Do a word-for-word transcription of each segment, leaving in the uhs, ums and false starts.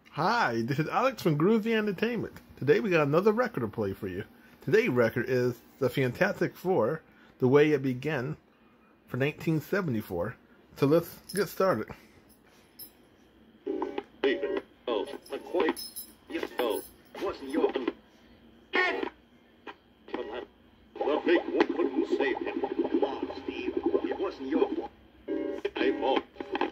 Hi, this is Alex from Groovy Entertainment. Today we got another record to play for you. Today's record is The Fantastic Four, The Way It Began, for nineteen seventy-four. So let's get started. Oh, but quite. Yes, oh, wasn't your. The big one couldn't save him. Come on, Steve. It wasn't your fault. I fault.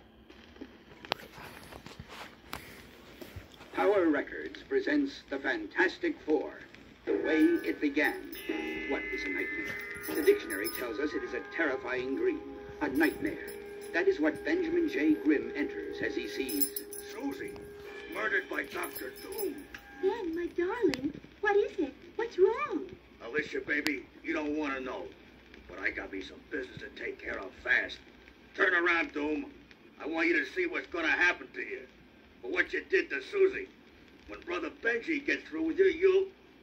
Power Records presents The Fantastic Four, The Way It Began. What is a nightmare? The dictionary tells us it is a terrifying dream, a nightmare. That is what Benjamin J. Grimm enters as he sees Susie, murdered by Doctor Doom. Ben, my darling, what is it? What's wrong? Alicia, baby, you don't want to know, but I got me some business to take care of fast. Turn around, Doom. I want you to see what's going to happen to you. For what you did to Susie. When Brother Benji gets through with you, you'll...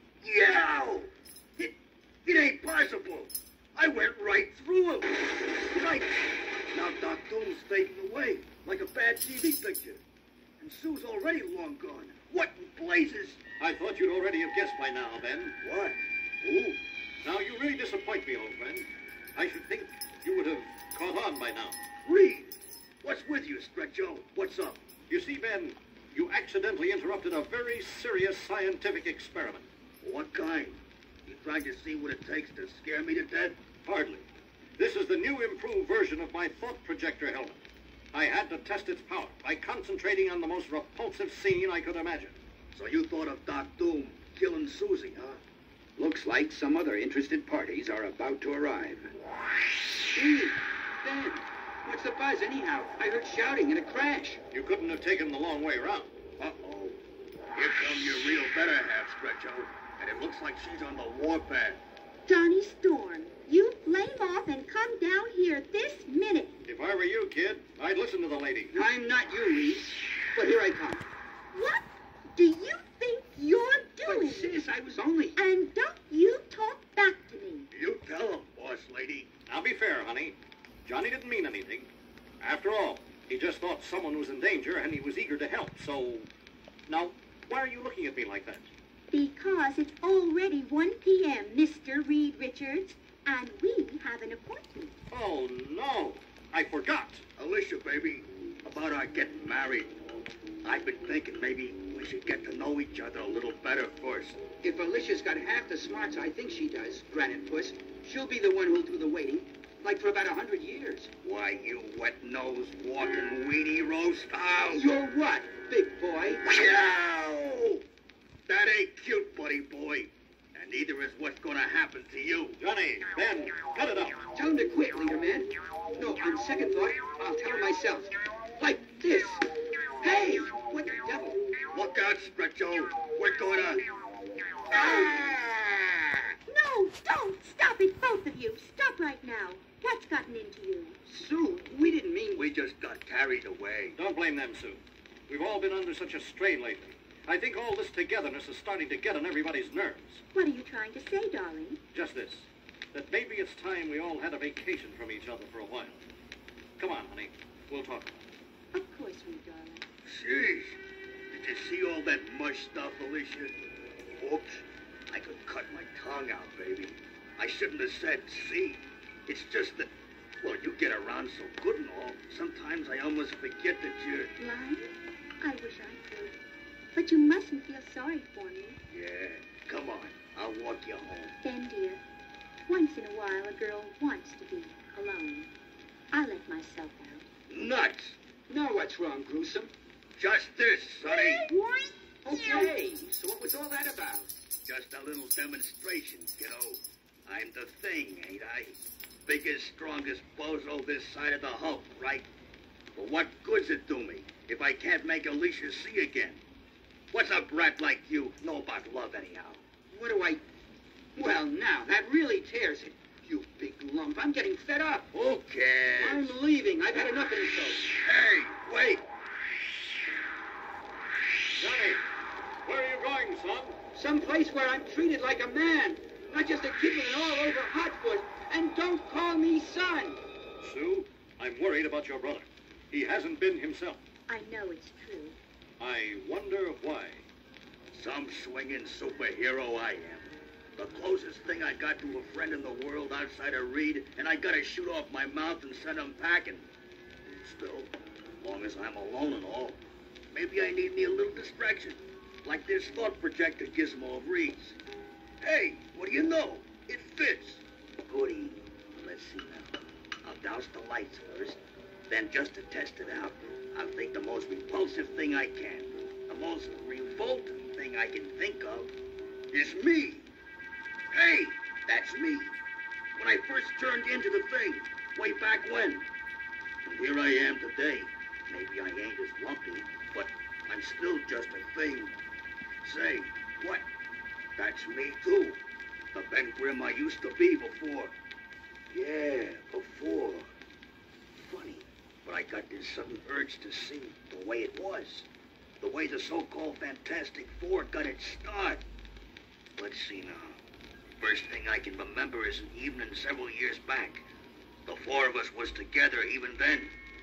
Yow! It, it ain't possible. I went right through him. Right. Now Doc Doom's fading away, like a bad T V picture. And Sue's already long gone. What in blazes? I thought you'd already have guessed by now, Ben. What? Ooh. Now, you really disappoint me, old friend. I should think you would have caught on by now. Reed, what's with you, Stretcho? What's up? You see, Ben, you accidentally interrupted a very serious scientific experiment. What kind? You trying to see what it takes to scare me to death? Hardly. This is the new improved version of my thought projector helmet. I had to test its power by concentrating on the most repulsive scene I could imagine. So you thought of Doc Doom killing Susie, huh? Looks like some other interested parties are about to arrive. Steve, Ben, what's the buzz anyhow? I heard shouting and a crash. You couldn't have taken the long way around. Uh-oh. Here come your real better half, Stretcho. And it looks like she's on the warpath. Johnny Storm, you flame off and come down here this minute. If I were you, kid, I'd listen to the lady. I'm not you, Reese. But here I come. What do you think you're doing? But sis, I was only... And don't you talk back to me. You tell him, boss lady. Now be fair, honey. Johnny didn't mean anything. After all, he just thought someone was in danger and he was eager to help, so... Now, why are you looking at me like that? Because it's already one p m, Mister Reed Richards, and we have an appointment. Oh, no. I forgot. Alicia, baby, about our getting married. I've been thinking maybe we should get to know each other a little better first. If Alicia's got half the smarts I think she does, Granite Puss, she'll be the one who'll do the waiting, like for about a hundred years. Why, you wet-nosed, walking, weenie roast. Oh, you're what, big boy? Yow! That ain't cute, buddy boy. And neither is what's gonna happen to you. Johnny, Ben, cut it out. Tell him to quit, leader man. No, on second thought, I'll tell him myself. Like this. Hey, what the devil? Look out, Stretcho. We're gonna... Ah! No, don't! Stop it, both of you. Stop right now. What's gotten into you? Sue, we didn't mean we just got carried away. Don't blame them, Sue. We've all been under such a strain lately. I think all this togetherness is starting to get on everybody's nerves. What are you trying to say, darling? Just this, that maybe it's time we all had a vacation from each other for a while. Come on, honey. We'll talk about it. Of course we, darling. Jeez. Did you see all that mush stuff, Alicia? Oops. I could cut my tongue out, baby. I shouldn't have said see. It's just that, well, you get around so good and all. Sometimes I almost forget that you're... Lying? I wish I could. But you mustn't feel sorry for me. Yeah. Come on. I'll walk you home. Ben, dear, once in a while a girl wants to be alone. I let myself out. Nuts! Now what's wrong, Gruesome? Just this, sonny. Okay, so what was all that about? Just a little demonstration, kiddo. I'm the thing, ain't I? Biggest, strongest bozo this side of the hump, right? But what good's it do me if I can't make Alicia see again? What's a brat like you know about love, anyhow? What do I... Well, now, that really tears it. You big lump. I'm getting fed up. Who cares? I'm leaving. I've had enough insults. Hey, wait. Johnny, where are you going, son? Someplace where I'm treated like a man. Not just a kid with an all-over hot foot. And don't call me son. Sue, I'm worried about your brother. He hasn't been himself. I know it's true. I wonder why. Some swinging superhero I am. The closest thing I got to a friend in the world outside of Reed, and I gotta shoot off my mouth and send him packing. Still, as long as I'm alone and all, maybe I need me a little distraction, like this thought projector gizmo of Reed's. Hey, what do you know? It fits. Goody. Let's see now. I'll douse the lights first. Then, just to test it out, I'll think the most repulsive thing I can. The most revolting thing I can think of is me. Hey, that's me. When I first turned into the thing, way back when. And here I am today. Maybe I ain't as lumpy, but I'm still just a thing. Say, what? That's me too. The Ben Grimm I used to be before. Yeah, before. Funny, but I got this sudden urge to see the way it was. The way the so-called Fantastic Four got its start. Let's see now. First thing I can remember is an evening several years back. The four of us was together even then.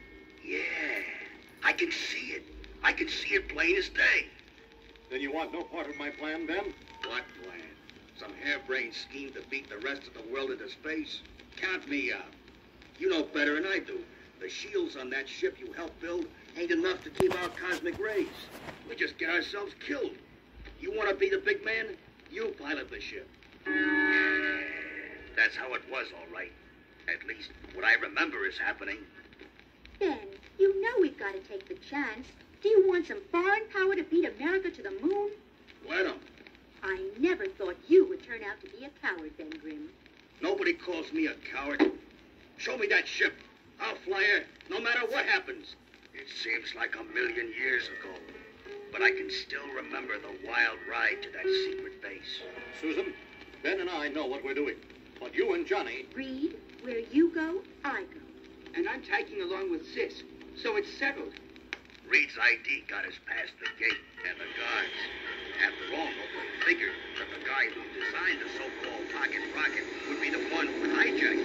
Yeah, I can see it. I can see it plain as day. Then you want no part of my plan, Ben? What plan? Some harebrained scheme to beat the rest of the world into space? Count me out. You know better than I do. The shields on that ship you helped build ain't enough to keep out cosmic rays. We just get ourselves killed. You want to be the big man? You pilot the ship. Yeah, that's how it was, all right. At least, what I remember is happening. Ben, you know we've got to take the chance. Do you want some foreign power to beat America to the moon? Let 'em. I never thought you would turn out to be a coward, Ben Grimm. Nobody calls me a coward. Show me that ship. I'll fly her, no matter what happens. It seems like a million years ago, but I can still remember the wild ride to that secret base. Susan, Ben and I know what we're doing. But you and Johnny... Reed, where you go, I go. And I'm tagging along with Sis, so it's settled. Reed's I D got us past the gate and the guards. After all, nobody figured that the guy who designed the so-called pocket rocket would be the one who hijacked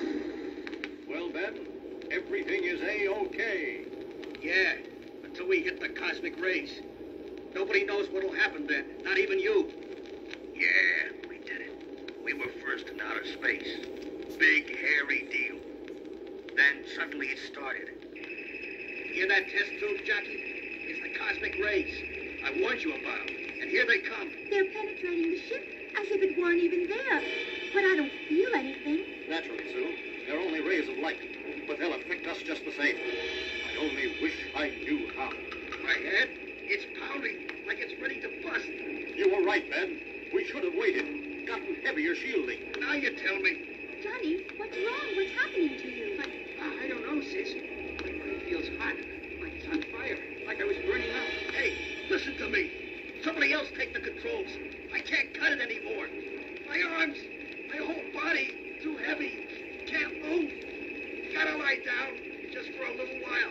it. Well, Ben, everything is A-OK. Yeah, until we hit the cosmic rays. Nobody knows what'll happen then, not even you. Yeah, we did it. We were first in outer space. Big, hairy deal. Then suddenly it started. Hear that test tube, Jackie? It's the cosmic rays. I warned you about them, and here they come. They're penetrating the ship as if it weren't even there. But I don't feel anything. Naturally, Sue. They're only rays of light, but they'll affect us just the same. I only wish I knew how. My head, it's pounding like it's ready to bust. You were right, Ben. We should have waited. Gotten heavier shielding. Now you tell me. Johnny, what's wrong? What's happening to you? I, I don't know, Sis. My body feels hot, like it's on fire, like I was burning up. Hey, listen to me. Somebody else take the controls. I can't cut it anymore. My arms, my whole body, too heavy. Can't move. Gotta lie down, just for a little while.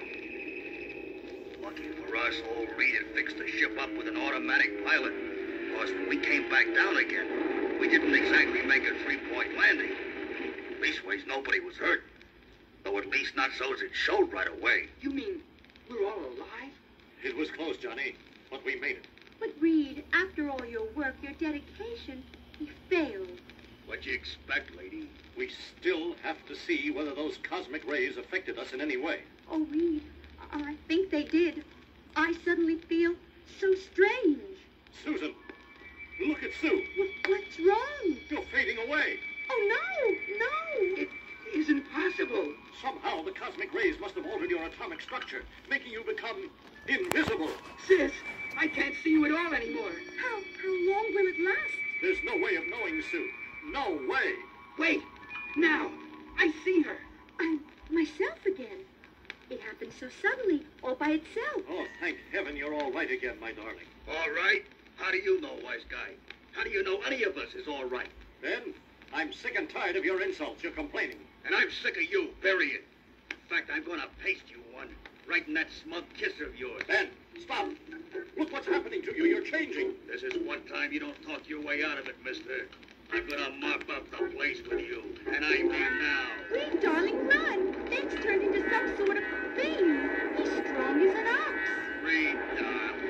Lucky for us, old Reed had fixed the ship up with an automatic pilot. Because when we came back down again, we didn't exactly make a three-point landing. Leastways, nobody was hurt. Though at least not so as it showed right away. You mean we're all alive? It was close, Johnny, but we made it. But Reed, after all your work, your dedication, we failed. What'd you expect, lady? We still have to see whether those cosmic rays affected us in any way. Oh, Reed, I think they did. I suddenly feel so strange. Susan, look at Sue. Wh- What's wrong? You're fading away. Oh, no, no. It isn't possible. Somehow the cosmic rays must have altered your atomic structure, making you become invisible. Sis, I can't see you at all anymore. How, how long will it last? There's no way of knowing, Sue. No way. Wait, now, I see her. I'm myself again. It happened so suddenly, all by itself. Oh, thank heaven you're all right again, my darling. All right? How do you know, wise guy? How do you know any of us is all right? Ben, I'm sick and tired of your insults. You're complaining. And I'm sick of you. Bury it. In fact, I'm going to paste you one. Right in that smug kiss of yours. Ben, stop. Look what's happening to you. You're changing. This is one time you don't talk your way out of it, mister. I'm going to mop up the place with you. And I mean now. Reed, darling, run. Ben's turned into some sort of thing. He's strong as an ox. Read, darling.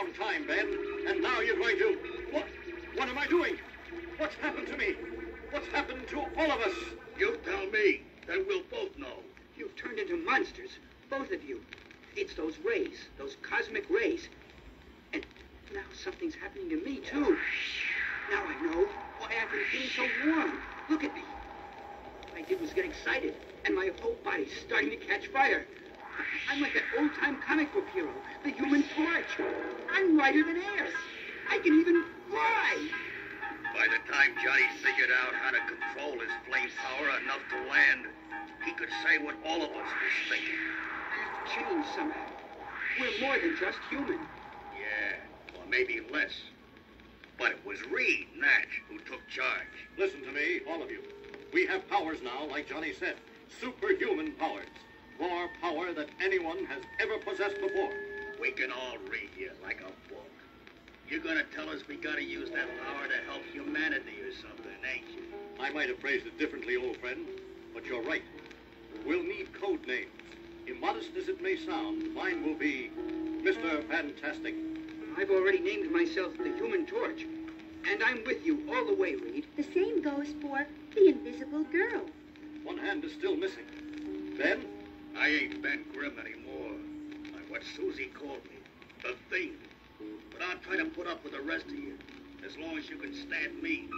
wrong time, Ben. And now you're going to... What? What am I doing? What's happened to me? What's happened to all of us? You tell me, then we'll both know. You've turned into monsters, both of you. It's those rays, those cosmic rays. And now something's happening to me, too. Now I know why I've been feeling so warm. Look at me. All I did was get excited, and my whole body's starting to catch fire. I'm like that old-time comic book hero, the Human Torch. I'm lighter than air. I can even fly. By the time Johnny figured out how to control his flame power enough to land, he could say what all of us was thinking. I've changed somehow. We're more than just human. Yeah, or maybe less. But it was Reed, Natch, who took charge. Listen to me, all of you. We have powers now, like Johnny said. Superhuman powers. More power than anyone has ever possessed before. We can all read you like a book. You're gonna tell us we gotta use that power to help humanity or something, ain't you? I might have phrased it differently, old friend, but you're right. We'll need code names. Immodest as it may sound, mine will be Mister Fantastic. I've already named myself the Human Torch. And I'm with you all the way, Reed. The same goes for the Invisible Girl. One hand is still missing. Ben? I ain't Ben Grimm anymore. Like what Susie called me. The Thing. But I'll try to put up with the rest of you, as long as you can stand me.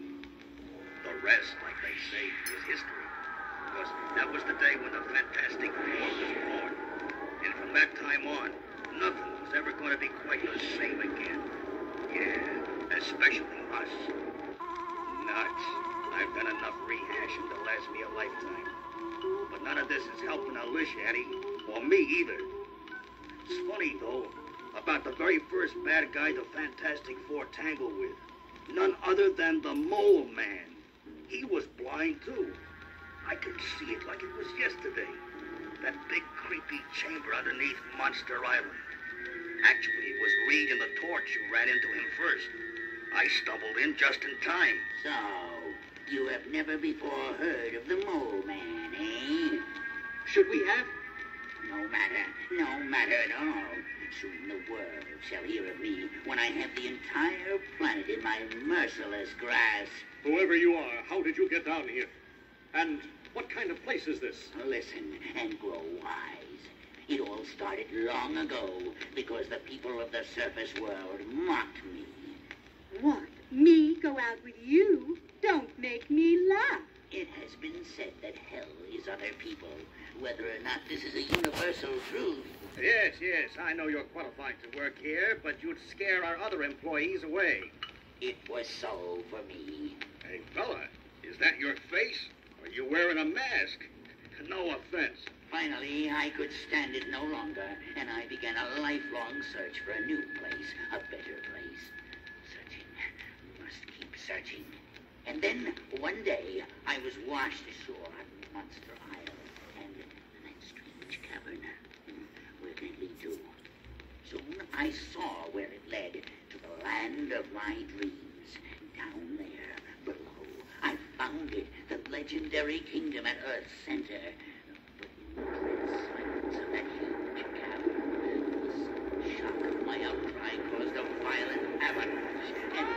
The rest, like they say, is history. Because that was the day when the Fantastic Four was born. And from that time on, nothing was ever going to be quite the same again. Yeah, especially us. Nuts. I've done enough rehashing to last me a lifetime. But none of this is helping Alicia, Eddie, or me either. It's funny, though, about the very first bad guy the Fantastic Four tangled with. None other than the Mole Man. He was blind, too. I could see it like it was yesterday. That big, creepy chamber underneath Monster Island. Actually, it was Reed and the Torch who ran into him first. I stumbled in just in time. So, you have never before heard of the Mole Man, eh? Should we have? No matter, no matter at all. Soon the world shall hear of me when I have the entire planet in my merciless grasp. Whoever you are, how did you get down here? And what kind of place is this? Listen and grow wise. It all started long ago because the people of the surface world mocked me. What? Me go out with you? Don't make me laugh. It has been said that hell is other people. Whether or not this is a universal truth. Yes, yes, I know you're qualified to work here, but you'd scare our other employees away. It was so for me. Hey, fella, is that your face? Are you wearing a mask? No offense. Finally, I could stand it no longer, and I began a lifelong search for a new place, a better place. Searching, must keep searching. And then, one day, I was washed ashore on Monster Isle, and that strange cavern. Where can it lead to? Soon I saw where it led, to the land of my dreams. Down there, below, I found it, the legendary kingdom at Earth's center. But in the dread silence of that huge cavern, the sudden shock of my outcry caused a violent avalanche, and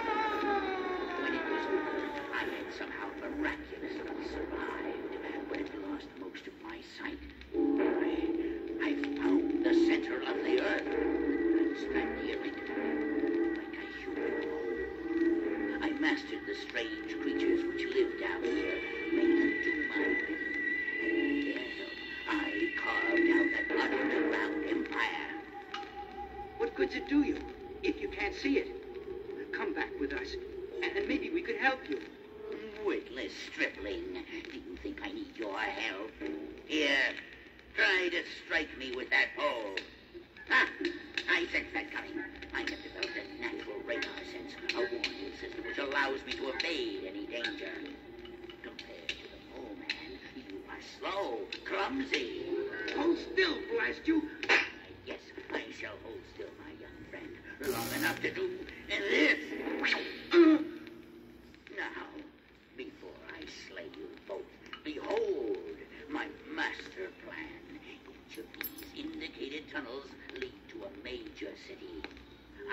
when it was over, I had somehow miraculously survived, but had lost most of my sight. I, I found the center of the earth, and stand near it, like a human mole. I mastered the strange creatures which lived down here, made them do my bidding, and with their help, I carved out that underground empire. What good's it do you, if you can't see it? Come back with us, and maybe we could help you. Witless stripling, do you think I need your help? Here, try to strike me with that pole. Ah, I sense that coming. I have developed a natural radar sense, a warning system which allows me to evade any danger. Compared to the Mole Man, you are slow, clumsy. Hold still, blast you. Uh, yes, I shall hold still, my young friend, long enough to do this. Uh, now, before I slay you both, behold my master plan. Each of these indicated tunnels lead to a major city.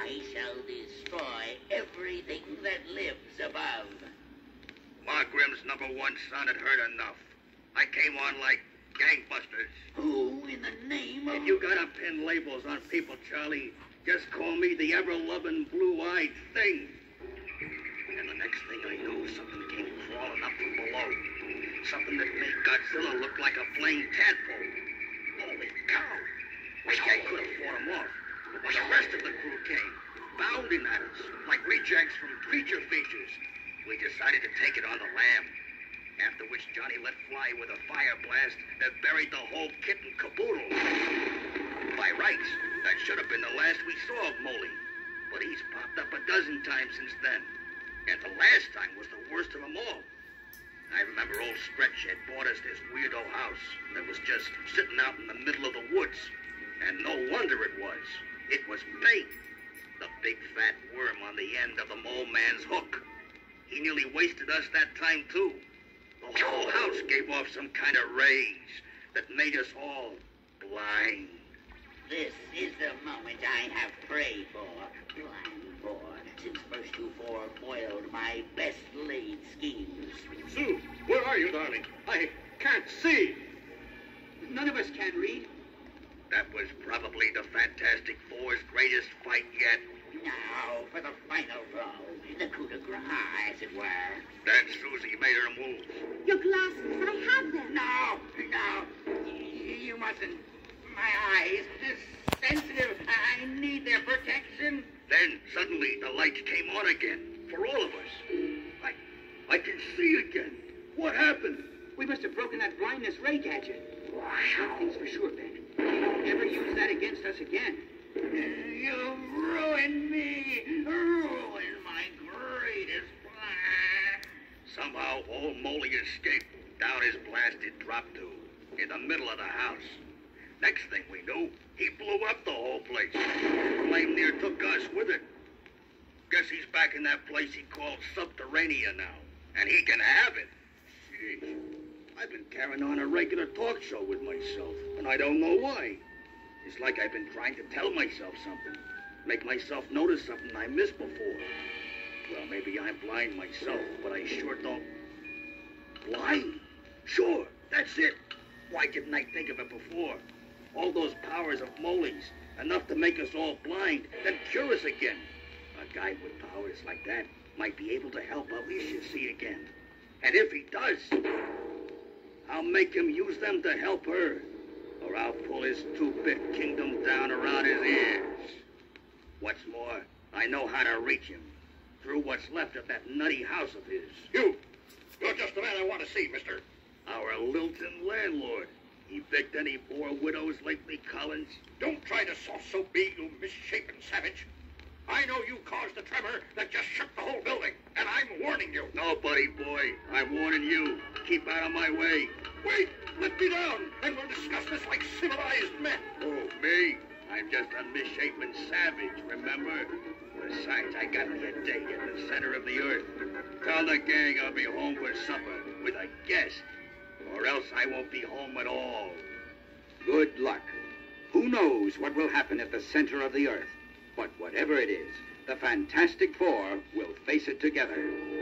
I shall destroy everything that lives above. Ma Grimm's number one son had heard enough. I came on like gangbusters. Who in the name of... If you gotta pin labels on people, Charlie, just call me the ever-loving blue-eyed thing. And the next thing I knew, something came crawling up from below. Something that made Godzilla look like a flaying tadpole. Holy cow! Wish I could have fought him off. But when the rest of the crew came, bounding at us, like rejects from creature features, we decided to take it on the lam. After which Johnny let fly with a fire blast that buried the whole kit and caboodle. By rights, that should have been the last we saw of Moley. But he's popped up a dozen times since then. And the last time was the worst of them all. I remember old Stretch had bought us this weirdo house that was just sitting out in the middle of the woods. And no wonder it was. It was bait. The big fat worm on the end of the mole man's hook. He nearly wasted us that time too. The whole house gave off some kind of rays that made us all blind. This is the moment I have prayed for, blind for, since first you four foiled my best laid schemes. Sue, where are you, darling? I can't see. None of us can read. That was probably the Fantastic Four's greatest fight yet. Now for the final blow, the coup de grace, as it were. Then Susie made her move. Your glasses, I have them. No, no, y- you mustn't. My eyes, they're sensitive. I need their protection. Then suddenly the lights came on again for all of us. I, I can see again. What happened? We must have broken that blindness ray gadget. One thing's for sure, Ben. Never use that against us again. You ruined me, ruined my greatest plan. Somehow old Moley escaped down his blasted drop tube in the middle of the house. Next thing we knew, he blew up the whole place. Flame near took us with it. Guess he's back in that place he called Subterranea now. And he can have it. Jeez. I've been carrying on a regular talk show with myself, and I don't know why. It's like I've been trying to tell myself something. Make myself notice something I missed before. Well, maybe I'm blind myself, but I sure don't... Blind? Sure, that's it. Why didn't I think of it before? All those powers of Moley's, enough to make us all blind, then cure us again. A guy with powers like that might be able to help Alicia see again. And if he does, I'll make him use them to help her. Or I'll pull his two-bit kingdom down around his ears. What's more, I know how to reach him. Through what's left of that nutty house of his. You! You're just the man I want to see, mister. Our Lilton landlord. Evict any poor widows lately, Collins? Don't try to soft-soap me, you misshapen savage. I know you caused the tremor that just shook the whole building, and I'm warning you. No, buddy boy. I'm warning you. Keep out of my way. Wait, let me down, and we'll discuss this like civilized men. Oh, me? I'm just a misshapen savage, remember? Besides, I got me a date at the center of the earth. Tell the gang I'll be home for supper with a guest, or else I won't be home at all. Good luck. Who knows what will happen at the center of the earth? But whatever it is, the Fantastic Four will face it together.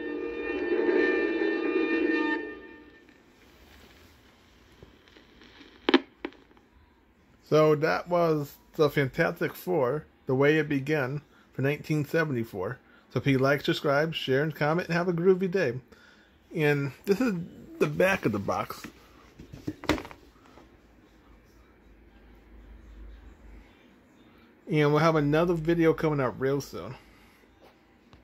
So that was the Fantastic Four, The Way It Began, for nineteen seventy-four. So if you like, subscribe, share, and comment, and have a groovy day. And this is the back of the box. And we'll have another video coming out real soon.